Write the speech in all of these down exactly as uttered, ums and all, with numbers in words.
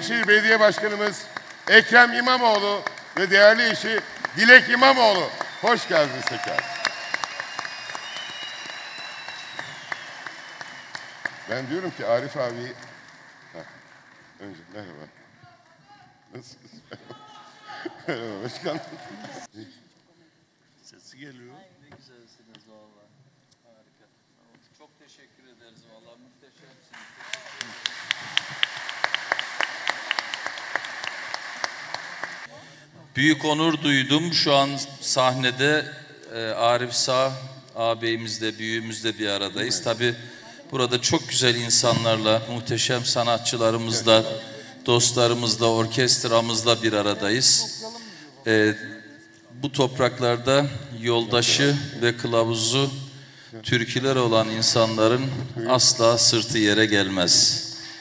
Büyükşehir Belediye Başkanımız Ekrem İmamoğlu ve değerli eşi Dilek İmamoğlu. Hoş geldiniz tekrar. Ben diyorum ki Arif abi... Heh, önce merhaba. Nasılsınız? Merhaba başkan. Sesi geliyor. Ay, ne güzelsiniz valla. Harika. Çok teşekkür ederiz valla. Muhteşemsiniz. Büyük onur duydum. Şu an sahnede e, Arif Sağ ağabeyimizle, büyüğümüzle bir aradayız. Tabii burada çok güzel insanlarla, muhteşem sanatçılarımızla, dostlarımızla, orkestramızla bir aradayız. E, bu topraklarda yoldaşı ve kılavuzu türküler olan insanların asla sırtı yere gelmez.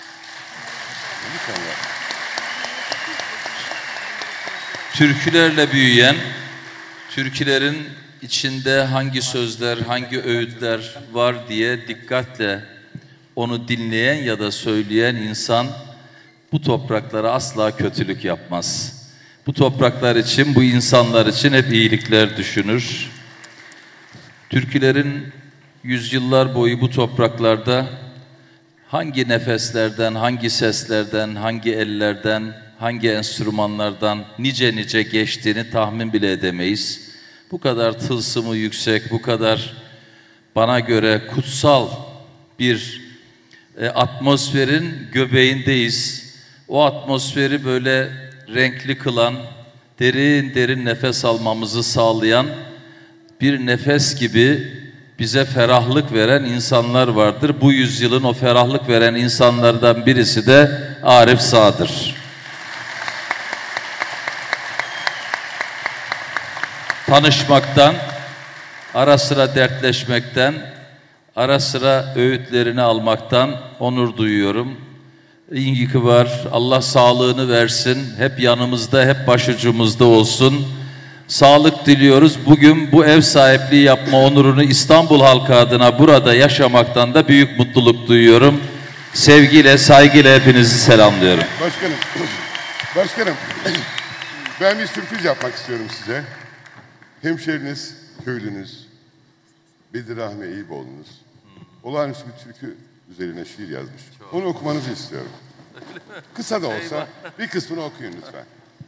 Türkülerle büyüyen, türkülerin içinde hangi sözler, hangi öğütler var diye dikkatle onu dinleyen ya da söyleyen insan bu topraklara asla kötülük yapmaz. Bu topraklar için, bu insanlar için hep iyilikler düşünür. Türkülerin yüzyıllar boyu bu topraklarda hangi nefeslerden, hangi seslerden, hangi ellerden, hangi enstrümanlardan nice nice geçtiğini tahmin bile edemeyiz. Bu kadar tılsımı yüksek, bu kadar bana göre kutsal bir e, atmosferin göbeğindeyiz. O atmosferi böyle renkli kılan, derin derin nefes almamızı sağlayan bir nefes gibi bize ferahlık veren insanlar vardır. Bu yüzyılın o ferahlık veren insanlardan birisi de Arif Sağ'dır. Tanışmaktan, ara sıra dertleşmekten, ara sıra öğütlerini almaktan onur duyuyorum. İyi ki var. Allah sağlığını versin. Hep yanımızda, hep başucumuzda olsun. Sağlık diliyoruz. Bugün bu ev sahipliği yapma onurunu İstanbul halkı adına burada yaşamaktan da büyük mutluluk duyuyorum. Sevgiyle, saygıyla hepinizi selamlıyorum. Başkanım, başkanım ben bir sürpriz yapmak istiyorum size. Hemşeriniz, köylünüz, Bedir Rahmi Eyüboğlu'nuz olağanüstü bir türkü üzerine şiir yazmış. Çok. Onu okumanızı istiyorum. Kısa da olsa Eyvah. Bir kısmını okuyun lütfen.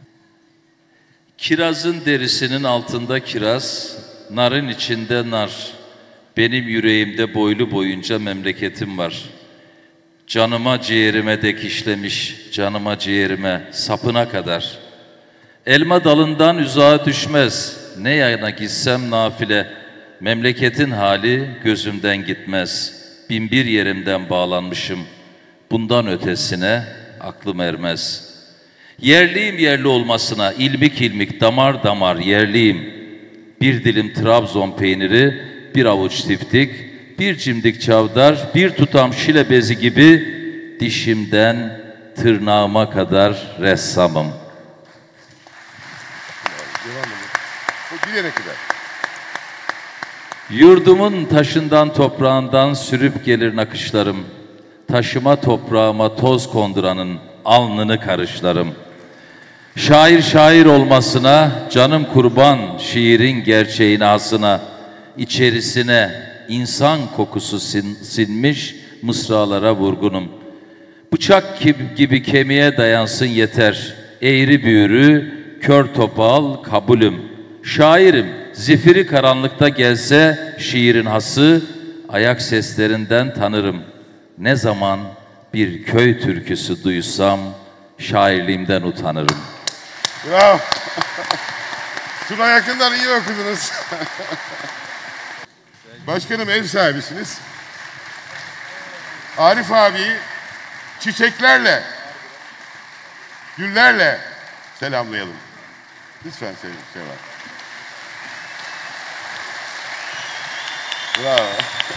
Kirazın derisinin altında kiraz, narın içinde nar. Benim yüreğimde boylu boyunca memleketim var. Canıma ciğerime dek işlemiş, canıma ciğerime sapına kadar. Elma dalından uzağa düşmez. Ne yana gitsem nafile, memleketin hali gözümden gitmez. Bin bir yerimden bağlanmışım, bundan ötesine aklım ermez. Yerliyim yerli olmasına, ilmik ilmik, damar damar yerliyim. Bir dilim Trabzon peyniri, bir avuç tiftik, bir cimdik çavdar, bir tutam şile bezi gibi dişimden tırnağıma kadar ressamım. Bu bilene kadar. Yurdumun taşından toprağından sürüp gelir nakışlarım. Taşıma toprağıma toz konduranın alnını karışlarım. Şair şair olmasına, canım kurban şiirin gerçeğine asına, içerisine insan kokusu sin, sinmiş mısralara vurgunum. Bıçak gibi, gibi kemiğe dayansın yeter, eğri büğrü, kör topal kabulüm. Şairim, zifiri karanlıkta gelse şiirin hası, ayak seslerinden tanırım. Ne zaman bir köy türküsü duysam, şairliğimden utanırım. Bravo. Suna yakından iyi okudunuz. Başkanım ev sahibisiniz. Arif abi çiçeklerle, güllerle selamlayalım. Lütfen sevgili Seval. Bravo.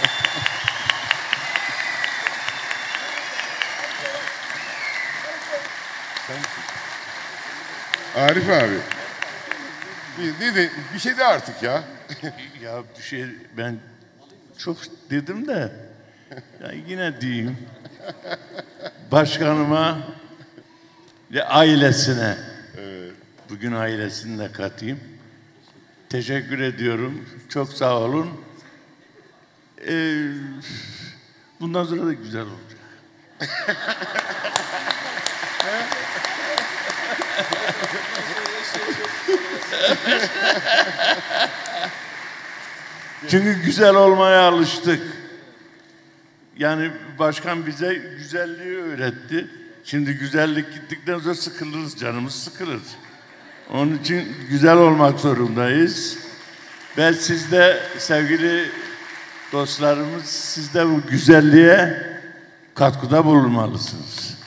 Arif abi. Bir, bir, bir şey de artık ya. Ya bir şey ben çok dedim de ya yine diyeyim. Başkanıma ve ailesine. Bugün ailesini de katayım. Teşekkür ediyorum. Çok sağ olun. Ee, bundan sonra da güzel olacak. Çünkü güzel olmaya alıştık. Yani başkan bize güzelliği öğretti. Şimdi güzellik gittikten sonra sıkılırız, canımız sıkılır. Onun için güzel olmak zorundayız. Ve siz de sevgili dostlarımız, siz de bu güzelliğe katkıda bulunmalısınız.